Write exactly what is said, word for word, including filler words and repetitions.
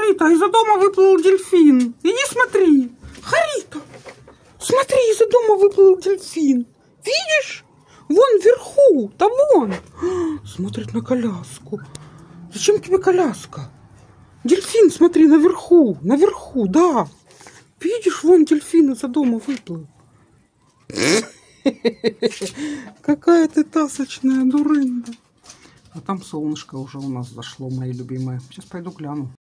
Харита, из-за дома выплыл дельфин. Иди смотри. Харита, смотри, из-за дома выплыл дельфин. Видишь? Вон вверху, да вон. Смотрит на коляску. Зачем тебе коляска? Дельфин, смотри, наверху, наверху, да. Видишь, вон дельфин из-за дома выплыл. Какая ты тасочная дурында. А там солнышко уже у нас зашло, мои любимые. Сейчас пойду гляну.